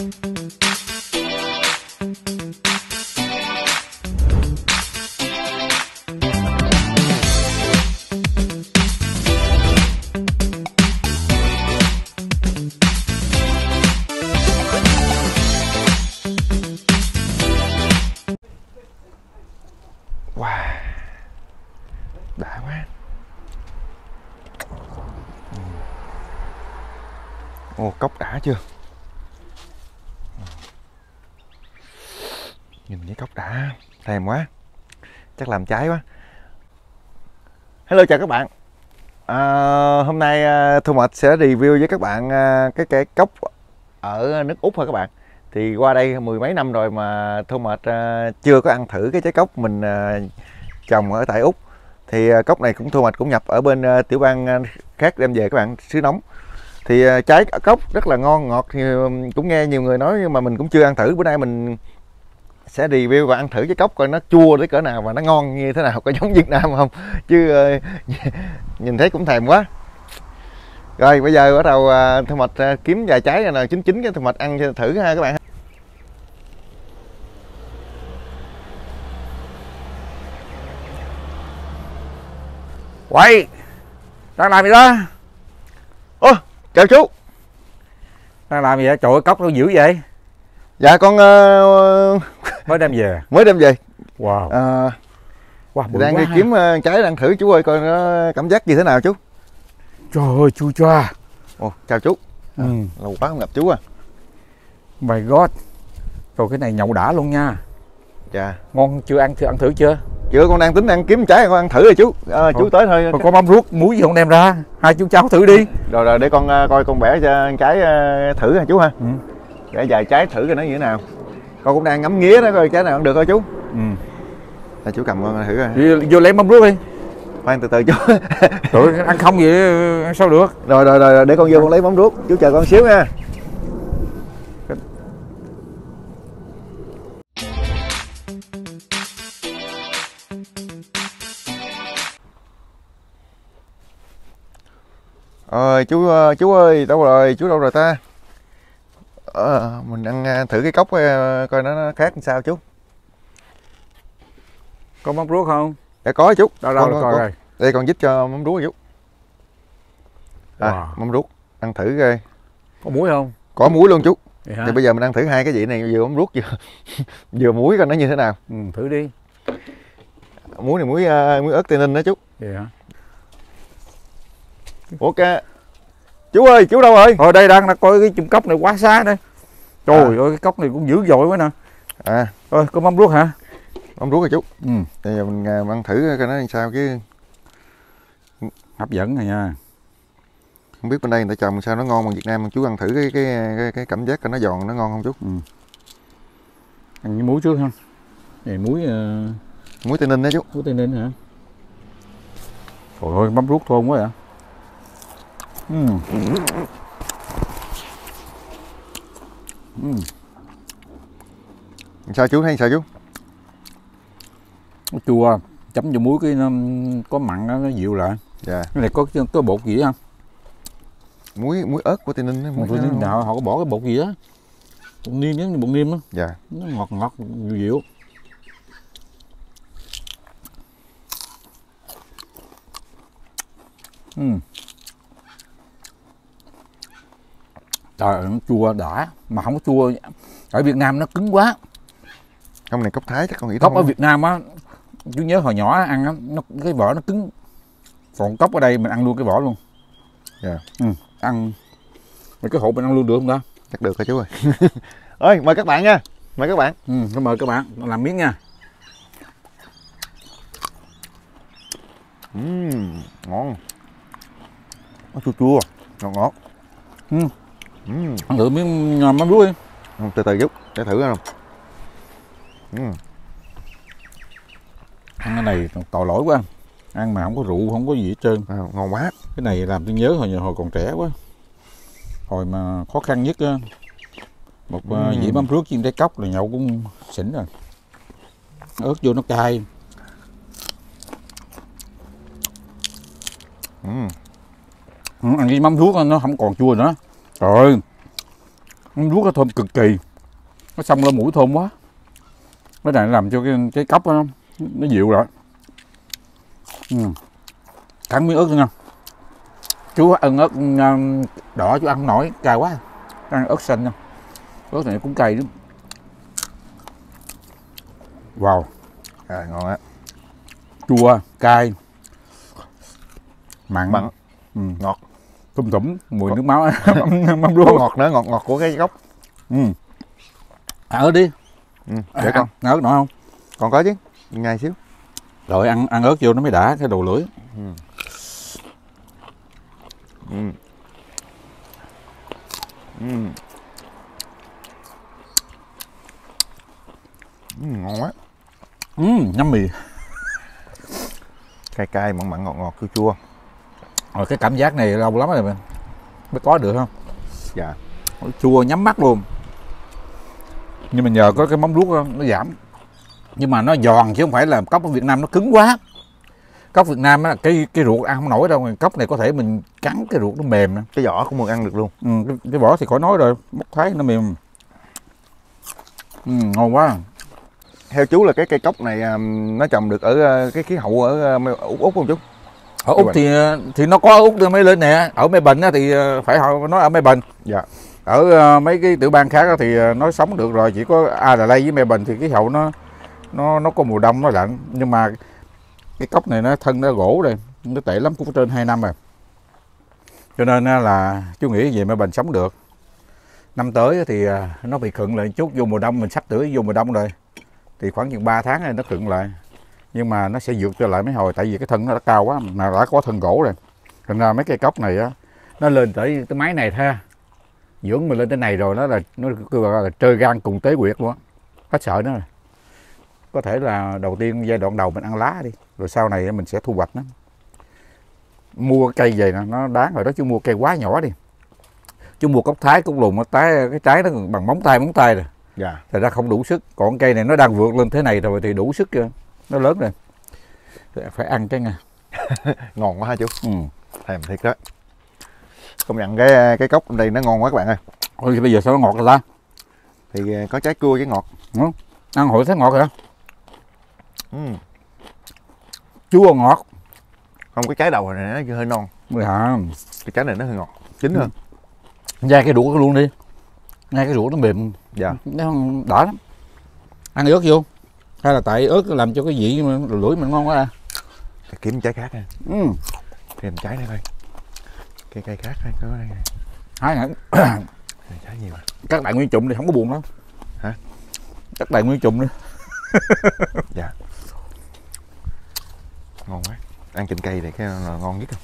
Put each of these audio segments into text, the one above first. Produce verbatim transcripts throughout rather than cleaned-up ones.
Wow, đã quá. Ồ, cốc đã chưa? Nhìn cái cốc đã, thèm quá. Chắc làm cháy quá. Hello, chào các bạn. à, Hôm nay Thu Mệt sẽ review với các bạn cái cái cốc ở nước Úc thôi các bạn. Thì qua đây mười mấy năm rồi mà Thu Mệt chưa có ăn thử cái trái cốc mình trồng ở tại Úc. Thì cốc này cũng Thu Mệt cũng nhập ở bên tiểu bang khác đem về các bạn, xứ nóng. Thì trái cốc rất là ngon ngọt, thì cũng nghe nhiều người nói nhưng mà mình cũng chưa ăn thử. Bữa nay mình sẽ review và ăn thử trái cốc coi nó chua đến cỡ nào và nó ngon như thế nào, có giống Việt Nam không chứ nhìn thấy cũng thèm quá. Rồi bây giờ bắt đầu Thu Mệt kiếm vài trái nào chín chín cái Thu Mệt ăn cho thử ha các bạn. Quay đang làm gì đó? Ô, chào chú. Đang làm gì vậy? Trời ơi, cốc nó dữ vậy? Dạ con uh, mới đem về. Mới đem về. Wow. Uh, wow đang đi ha. Kiếm uh, trái đang thử chú ơi, coi nó cảm giác như thế nào chú. Trời ơi, chua choa. Ồ, chào chú. Ừ. Lâu quá không gặp chú à. My God. Rồi cái này nhậu đã luôn nha. Dạ. Ngon chưa, ăn chưa, ăn thử chưa? Chưa, con đang tính ăn kiếm trái con ăn thử rồi chú. À, chú tới thôi. Rồi có mắm ruốc muối gì không đem ra? Hai chú cháu thử đi. Rồi rồi để con uh, coi con bẻ cho trái uh, thử ha chú ha. Ừ. Để vài trái thử coi nó như thế nào. Con cũng đang ngắm nghía đó coi trái nào ăn được thôi chú. Ừ. À, chú cầm con thử coi. Vô, vô lấy mắm ruốc đi. Khoan từ từ chú. Trời ơi, ăn không vậy sao được. Rồi rồi rồi để con vô con lấy mắm ruốc. Chú chờ con xíu nha. Ơi chú chú ơi, đâu rồi, chú đâu rồi ta? Ờ, mình ăn thử cái cốc coi nó khác làm sao chú. Có mắm ruốc không? Dạ có chú. Đâu đâu con, coi coi. Đây con dít cho mắm ruốc chú. À, wow. Mắm ruốc ăn thử coi. Có muối không? Có muối luôn chú. Thì bây giờ mình ăn thử hai cái vị này, vừa mắm ruốc vừa vừa muối coi nó như thế nào. Ừ, thử đi. Muối này muối muối ớt Tây Ninh đó chú. Vậy hả? Ok. Chú ơi, chú đâu rồi? Rồi đây đang là coi cái chùm cốc này quá xa đây. Trời à. ơi, cái cốc này cũng dữ dội quá nè. À. Rồi, có mắm ruốc hả? Mắm ruốc rồi chú. Ừ. Bây giờ mình ăn thử coi nó làm sao chứ. Hấp dẫn này nha. Không biết bên đây người ta trồng sao nó ngon bằng Việt Nam, chú ăn thử cái cái cái, cái cảm giác coi nó giòn nó ngon không chú? Ừ. Ăn với muối trước ha. Này muối uh... muối Tây Ninh đó chú. Muối Tây Ninh hả? Trời ơi, mắm ruốc thơm quá vậy. Ừ. Ừ. Sao chú hay sao chú? Nó chua, chấm vô muối cái nó có mặn đó, nó dịu lại. Dạ. Cái này có có bột gì không? Muối muối ớt của Tây Ninh đó. Muối Tây Ninh nào họ có bỏ cái bột gì đó. Bột niêm giống như bột niêm đó. Dạ. Nó ngọt ngọt dịu dịu. Ừ. Trời ơi, nó chua đã mà không có chua. Ở Việt Nam nó cứng quá. Không, này cốc Thái chắc con nghĩ cốc ở Việt Nam á, chú nhớ hồi nhỏ ăn á, nó cái vỏ nó cứng. Còn cốc ở đây mình ăn luôn cái vỏ luôn. Dạ. Ừ, ăn mấy cái hộp mình ăn luôn được không ta? Chắc được rồi chú ơi. Ơi mời các bạn nha, mời các bạn. Ừ, mời các bạn làm miếng nha. Uhm, ngon. Nó chua chua, ngọt ngọt. Ừ. Uhm. Ăn thử miếng mắm ruốc đi. Từ từ chút, để thử không? Uhm. Ăn cái này tội lỗi quá. Ăn mà không có rượu, không có gì hết trơn. À, ngon quá. Cái này làm tôi nhớ hồi hồi còn trẻ quá. Hồi mà khó khăn nhất á, một uhm. dĩa mắm ruốc chiên trái cốc là nhậu cũng xỉn rồi. Ớt vô nó cay. Uhm. Ừ, ăn với mắm ruốc nó không còn chua nữa. Trời ơi, Ruốc nó thơm cực kỳ, nó xông lên mũi thơm quá. Cái này làm cho cái cái cốc nó nó dịu lại. Ừ. Cắn miếng ớt nữa nha. Chú ăn ớt đỏ chú ăn không nổi, cay quá. Ăn ớt xanh nha. Ớt này cũng cay lắm. Wow. À, ngon á. Chua, cay, mặn, mặn. Ừ. Ngọt, tùm tủm mùi Có... nước máu. Mắm ruốc. Ngọt nữa, ngọt ngọt của cái gốc. Ừ. Ăn ớt đi. Ừ, để con. Ăn ớt nổi không? Còn có chứ, ngay xíu. Rồi ăn ăn ớt vô nó mới đã cái đầu lưỡi. Ừ. Ừ. Ừ. Ừ, ngon quá. Ừ, nhắm mì. Cay cay, mặn mặn, ngọt ngọt, chua chua. Rồi cái cảm giác này lâu lắm rồi mình mới có được không? Dạ. Chua nhắm mắt luôn. Nhưng mà nhờ có cái mắm ruốc nó giảm. Nhưng mà nó giòn chứ không phải là cốc ở Việt Nam nó cứng quá. Cốc Việt Nam á, cái cái ruột ăn không nổi đâu. Cốc này có thể mình cắn cái ruột nó mềm nè. Cái vỏ cũng muốn ăn được luôn. Ừ, cái, cái vỏ thì khỏi nói rồi, móc thái nó mềm. Ừ, ngon quá. Theo chú là cái cây cốc này nó trồng được ở cái khí hậu ở Úc Úc không chú? Ở Úc thì thì nó có ở Úc mới lên nè. Ở Mê Bình thì phải họ nói ở Mê Bình. Dạ. Ở mấy cái tiểu bang khác thì nó sống được rồi, chỉ có Adelaide với Mê Bình thì khí hậu nó nó nó có mùa đông nó lạnh. Nhưng mà cái cốc này nó thân nó gỗ rồi, nó tệ lắm cũng có trên hai năm rồi. Cho nên là chú nghĩ về Mê Bình sống được. Năm tới thì nó bị khựng lại chút, vô mùa đông mình sắp tới vô mùa đông rồi. Thì khoảng chừng ba tháng này nó khựng lại. Nhưng mà nó sẽ vượt trở lại mấy hồi, tại vì cái thân nó đã cao quá mà đã có thân gỗ rồi. Thành ra mấy cây cốc này á nó lên tới cái máy này thôi. Dưỡng mình lên tới này rồi nó là nó gọi là trơ gan cùng tế quyệt luôn á. Hết sợ nữa rồi. Có thể là đầu tiên giai đoạn đầu mình ăn lá đi, rồi sau này mình sẽ thu hoạch nó. Mua cây về nè, nó đáng rồi đó, chứ mua cây quá nhỏ đi. Chứ mua cốc thái cũng lùn, trái cái trái nó bằng móng tay móng tay rồi. Dạ. Thật ra không đủ sức, còn cây này nó đang vượt lên thế này rồi thì đủ sức kìa. Nó lớn rồi. Phải ăn cái nha. Ngon quá ha chú. Ừ. Thèm thiệt đó. Công nhận cái cái cốc đây nó ngon quá các bạn ơi. Ôi bây giờ sao nó ngọt rồi ta? Thì có trái cua với ngọt. Ừ. Ăn hồi thấy ngọt rồi đó. Ừ. Chua ngọt. Không, cái trái đầu này nó hơi non. Mười hả? Cái trái này nó hơi ngọt, chín hơn. Nhai cái ruột luôn đi. Nhai cái ruột nó mềm. Dạ. Nó đỏ lắm. Ăn ớt vô. Hay là tại ớt làm cho cái vị mà lưỡi mình ngon quá à. Kiếm trái khác nha. Ừ. Thêm trái này thôi. Cây cây khác hay có đây này. Hai hả? Trái nhiều à. Các đại nguyên trùng thì không có buồn lắm. Hả? Các đại nguyên trùng nữa. Dạ. Ngon quá. Ăn trên cây này cái là ngon nhất.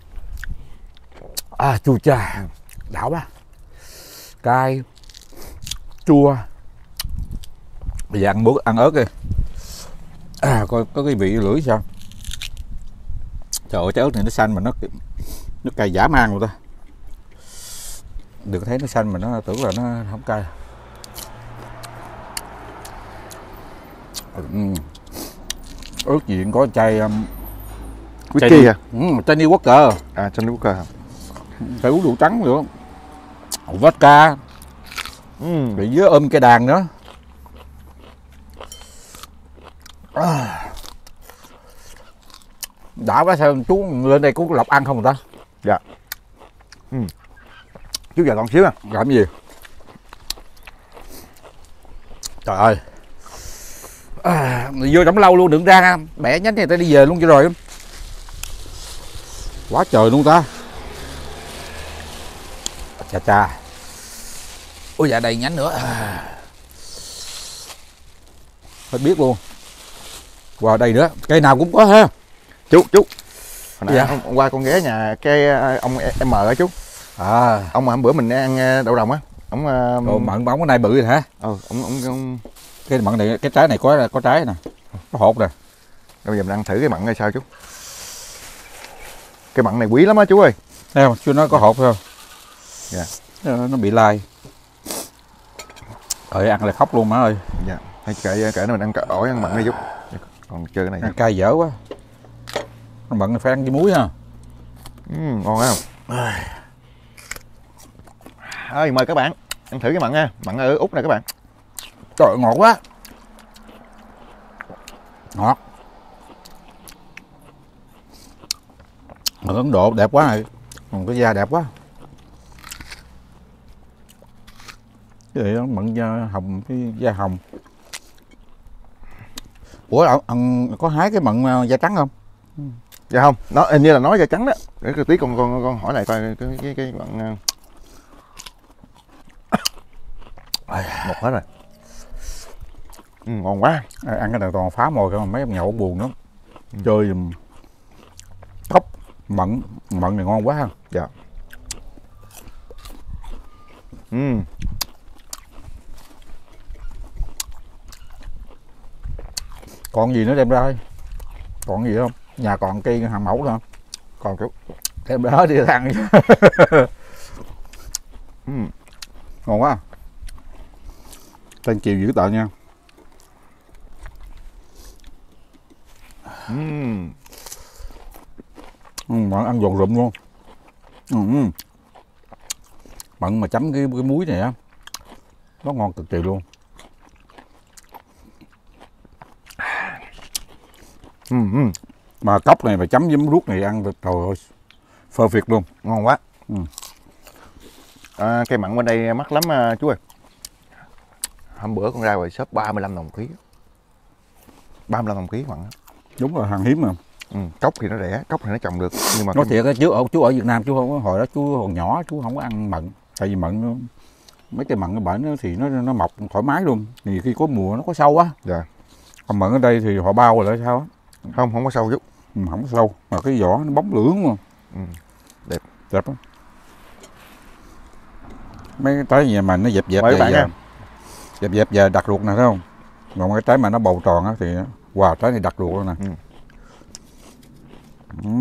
À chua cha. Ừ. Đảo quá. Cay. Chua. Bây giờ ăn bữa ăn ớt đi. À coi có cái vị lưỡi sao. Trời ơi trái ớt này nó xanh mà nó nó cay dã man luôn ta. Đừng thấy nó xanh mà nó tưởng là nó không cay. Ừ. Ớt gì cũng có chai um, whisky à? Ừ, chai New Walker. À, chai New Walker. Phải uống rượu trắng nữa. Vodka. Ừ, bị dưới ôm cây đàn nữa. À. Đã quá sao chú lên đây cũng lọc ăn không người ta? Dạ. Ừ. Chú giờ còn xíu à? Làm gì? Trời ơi. À, vô đóng lâu luôn đừng ra bẻ nhánh này ta đi về luôn cho rồi. Quá trời luôn ta. Chà chà. Ôi dạ đầy nhánh nữa. À. Phải biết luôn. Wow đây nữa, cây nào cũng có ha. Chú, chú. Hồi nãy dạ. hôm, hôm qua con ghé nhà cái ông em ở chú. À. Ông mà hôm bữa mình ăn đậu đồng á. Ông Đồ mận bóng cái này bự rồi hả? Ừ, ông ông, ông... cái mận này cái trái này có có trái nè. Có hột nè. Bây giờ mình ăn thử cái mận này sao chú? Cái mận này quý lắm á chú ơi. Thấy không? Chú nói có hột không? Dạ. Nó, nó bị lai. Ơi ăn là khóc luôn má ơi. Dạ. Hay kệ kệ nó mình ăn ổi ăn mận đi chú. Còn chơi cái này. Ăn cay dở quá. Con mận này phải ăn với muối ha. Ừ, ngon không? Ơi mời các bạn. Ăn thử cái mặn nha, mặn ở Úc này các bạn. Trời ơi, ngọt quá. Ngọt. Mặn Ấn Độ đẹp quá này. Còn cái da đẹp quá. Cái này nó mặn da hồng, cái da hồng. Ủa ăn có hái cái mặn da trắng không? Dạ không, nó hình như là nói da trắng đó. Để tí con con con hỏi này coi cái cái cái mặn một hết rồi. Ừ, ngon quá. À, ăn cái này toàn phá mồi không, mấy ông nhậu buồn lắm. Ừ. Chơi dùm cốc mận mận này ngon quá ha. Dạ. Ừ. Còn gì nữa đem ra ơi? Còn gì không? Nhà còn cây hàng mẫu nữa không? Còn chút. Đem ra đi ăn. Ừ. Ngon quá. Tên chiều dữ tợn nha. Ừ. Ừ, mận ăn giòn rụm luôn. Ừ. Mận mà chấm cái cái muối này á, nó ngon cực kỳ luôn. Ừ. Ừ. Mà cốc này mà chấm với ruốc này ăn được trời ơi, perfect luôn, ngon quá. Ừ. À, cây mặn bên đây mắc lắm à, chú ơi. Hôm bữa con ra ngoài shop ba mươi lăm đồng ký. ba mươi lăm đồng ký mặn. Đúng là hàng hiếm mà. Ừ, cốc thì nó rẻ, cốc thì nó trồng được, nhưng mà nói cái... thiệt á, chú ở chú ở Việt Nam chú không có, hồi đó chú còn nhỏ chú không có ăn mận, tại vì mận mấy cây mận cái bển thì nó nó mọc thoải mái luôn, thì khi có mùa nó có sâu á. Dạ. Còn mận ở đây thì họ bao rồi lại sao á? Không, không có sâu chút. Ừ, không có sâu, mà cái vỏ nó bóng lưỡng mà. Ừ, đẹp. Đẹp á. Mấy trái gì mà nó dẹp dẹp mời bạn giờ, nha. dẹp dẹp giờ đặt ruột nè thấy không? Còn cái trái mà nó bầu tròn á thì wow, trái này đặt ruột luôn nè. Ừ. Ừ.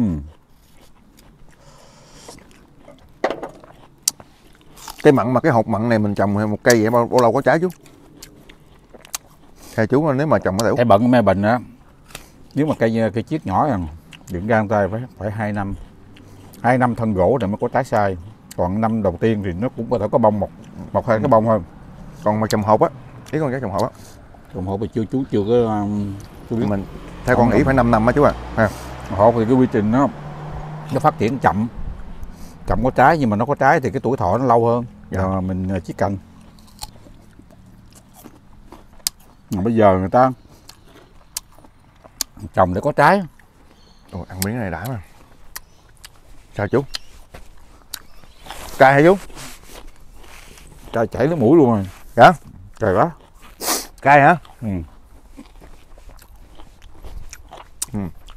Cây mận mà cái hột mận này mình trồng một cây vậy bao, bao lâu có trái chú? Theo chú nếu mà trồng có thể Cái bận mê bình á, nếu mà cây cây chiết nhỏ rằng điện gan tay phải phải hai năm, hai năm thân gỗ để mới có trái sai. Còn năm đầu tiên thì nó cũng có thể có bông một một hai ừ. cái bông thôi. Còn mà trồng hộp á, ý con cái trồng hộp á, trồng hộp thì chưa chú chưa có um, chưa biết. Mình theo con nghĩ phải năm năm á chú ạ. À. Hộp thì cái quy trình nó nó phát triển chậm, chậm có trái, nhưng mà nó có trái thì cái tuổi thọ nó lâu hơn. Dạ. Rồi mình chiết cành. Mà bây giờ người ta trồng để có trái. Ồ, ăn miếng này đã mà. Sao chú? Cay hả chú? Cay chảy nước mũi luôn rồi. Dạ? Cay quá. Cay hả? Ừ. Ừ.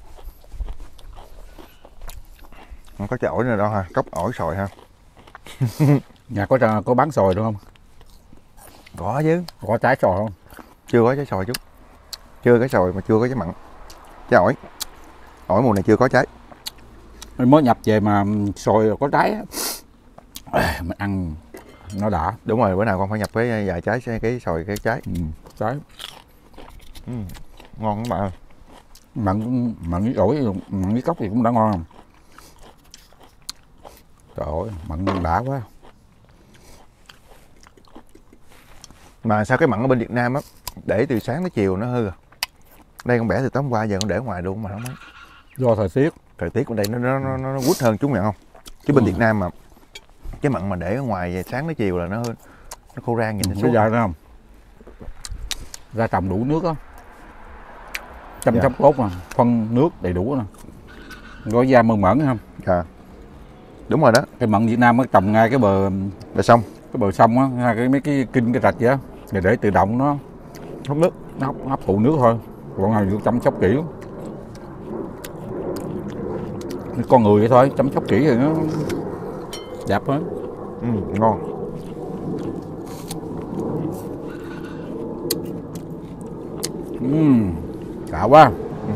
Không có trái ổi nữa đâu ha, cốc ổi sồi ha. Nhà có có bán sồi đúng không? Có chứ. Có trái sồi không? Chưa có trái sồi chú. Chưa có sồi mà chưa có trái mặn. Trái ổi. Ổi mùa này chưa có trái. Mới nhập về mà sồi có trái á, mình ăn nó đã. Đúng rồi, bữa nào con phải nhập với vài trái cái sồi cái trái. Ừ, trái. Ừ, ngon các bạn ơi. Mặn mặn với ổi, mặn với cốc thì cũng đã ngon không? Trời ơi, mặn đã quá. Mà sao cái mặn ở bên Việt Nam á, để từ sáng tới chiều nó hư à. Đây con bẻ từ tối hôm qua giờ con để ngoài luôn mà nó mới. Do thời tiết. Thời tiết ở đây nó nó nó, nó quýt hơn chúng nhận không? Chứ bên ừ. Việt Nam mà cái mặn mà để ở ngoài về sáng tới chiều là nó nó khô rang nhìn nó Bây giờ thấy không? Ra trồng đủ nước á. Chăm sóc tốt mà, phân nước đầy đủ nè. Gói da mơn mởn không? Dạ. Đúng rồi đó. Cái mận Việt Nam nó trồng ngay cái bờ bờ sông, cái bờ sông á, hai cái mấy cái kinh cái rạch vậy á, để để tự động nó hút nước, nó hấp, hấp thụ nước thôi. Còn nào được chăm sóc kỹ. Con người vậy thôi, chăm sóc kỹ thì nó đẹp hết. Ừ, ngon. Uhm, đã quá. Ừ.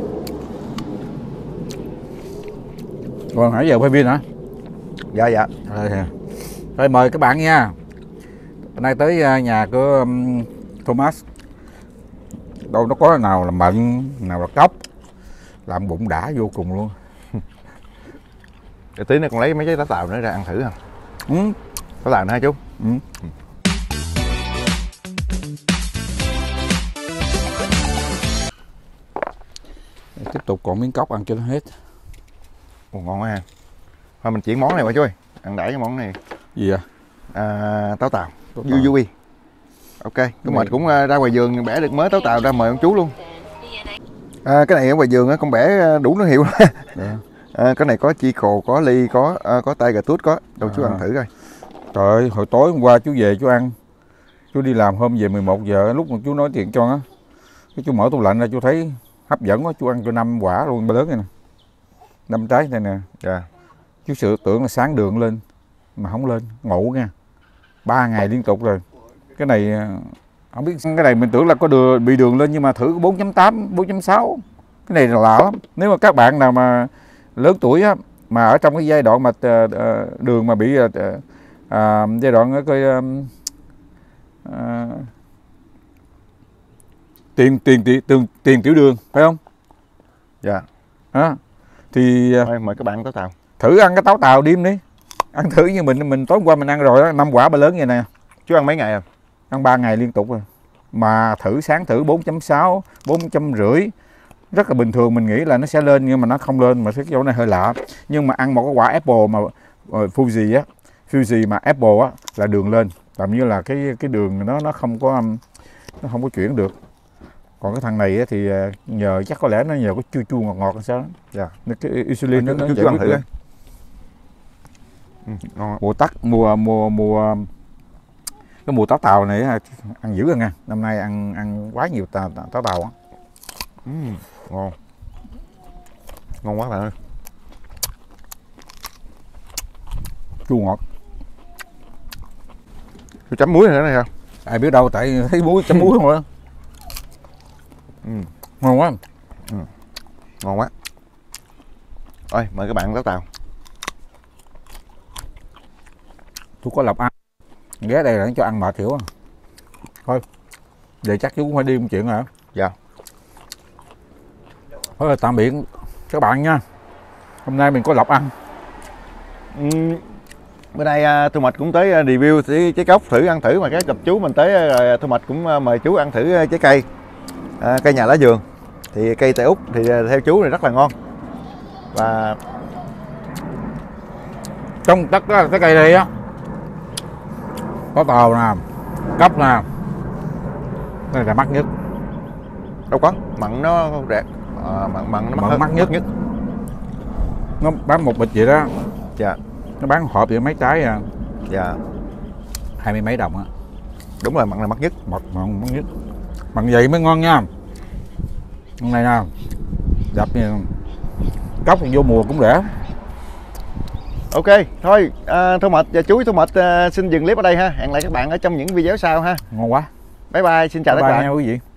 Rồi nãy giờ quay phim hả? Dạ dạ. Rồi, rồi mời các bạn nha. Hôm nay tới nhà của um, Thomas. Đâu nó có nào là mận, nào là cốc, làm bụng đã vô cùng luôn. Để tí nữa con lấy mấy trái lá tàu nữa ra ăn thử hả? Ừ. Lá tàu nữa hả chú? Ừ. còn miếng cóc ăn cho nó hết. Ồ, ngon quá ha. Thôi mình chuyển món này qua chú ơi, ăn đãi cái món này. Gì à? À, táo tàu, Táo vui tàu. vui. Ok, cái mình cũng ra ngoài vườn bẻ được mớ táo tàu ra mời ông chú luôn. À, cái này ở ngoài vườn á, con bẻ đủ nó hiệu. Dạ. À, cái này có chi khồ, có ly, có à, có tay gà tút có. Đâu chú À. ăn thử coi. Trời ơi, hồi tối hôm qua chú về chú ăn. Chú đi làm hôm về mười một giờ, lúc mà chú nói chuyện cho á, cái chú mở tủ lạnh ra chú thấy hấp dẫn quá, chú ăn cho năm quả luôn, ba lớn này nè. Năm trái này nè. Dạ. Chú sự tưởng là sáng đường lên mà không lên, ngủ nha. Ba ngày liên tục rồi. Cái này không biết, cái này mình tưởng là có đường, bị đường lên nhưng mà thử bốn chấm tám, bốn chấm sáu. Cái này là lạ lắm. Nếu mà các bạn nào mà lớn tuổi á, mà ở trong cái giai đoạn mà uh, đường mà bị uh, uh, giai đoạn coi uh, uh, tiền tiền tiền tiền tiền tiểu đường phải không? Dạ. À, thì uh, Thôi, mời các bạn táo tàu. thử ăn cái táo tàu đêm đi. Ăn thử như mình mình tối hôm qua mình ăn rồi đó, năm quả ba lớn vậy nè. Chú ăn mấy ngày rồi? Ăn ba ngày liên tục rồi. Mà thử sáng thử bốn chấm sáu, bốn chấm rưỡi. Rất là bình thường, mình nghĩ là nó sẽ lên nhưng mà nó không lên, mà cái chỗ này hơi lạ. Nhưng mà ăn một cái quả apple mà uh, Fuji á, Fuji mà apple á là đường lên, làm như là cái cái đường nó nó không có nó không có chuyển được. Còn cái thằng này á, thì nhờ chắc có lẽ nó nhờ có chua chua ngọt ngọt hay sao đó. Dạ. Cái insulin nó, nó chú, giải chú ăn quyết thử được. coi. Ừ, ngon. Mùa tắc mùa mùa mùa cái mùa táo tàu này ăn dữ rồi nha. Năm nay ăn ăn quá nhiều táo táo tàu á. Ừ, ngon. Ngon quá bạn ơi. Chua ngọt. Chú chấm muối nữa này không? Ai biết đâu, tại thấy muối chấm muối không á. Ừ. Ngon quá. Ừ. Ngon quá. Ôi, mời các bạn táo tàu. Tôi có lộc ăn. Ghé đây là cho ăn mệt hiểu không? Thôi, vậy chắc chú cũng phải đi một chuyện rồi. Dạ. Thôi tạm biệt các bạn nha. Hôm nay mình có lộc ăn. Ừ. Bữa nay uh, Thu Mịch cũng tới uh, review trái, trái cóc thử ăn thử, mà cái gặp chú mình tới rồi uh, Thu Mịch cũng uh, mời chú ăn thử uh, trái cây uh, cây nhà lá vườn. Thì cây tại Úc thì uh, theo chú này rất là ngon. Và Trong tất cả cái cây này á, có tàu nè, cóc nè, đây là mắc nhất. đâu có mặn nó rẻ, à, mặn mặn nó mắc, Mặn mắc nhất. nhất. Nó bán một bịch vậy đó. Dạ. Nó bán hộp vậy mấy trái à, Dạ. hai mươi mấy đồng á. Đúng rồi, mặn là mắc nhất. Mật mặn mắc nhất. Mặn vậy mới ngon nha. Hôm nay nè, đập như cóc vô mùa cũng rẻ. Ok, thôi à, Thu Mịch và chú Thu Mịch à, xin dừng clip ở đây ha. Hẹn lại các bạn ở trong những video sau ha. Ngon quá. Bye bye, xin chào Bye tất bye cả. nha quý vị.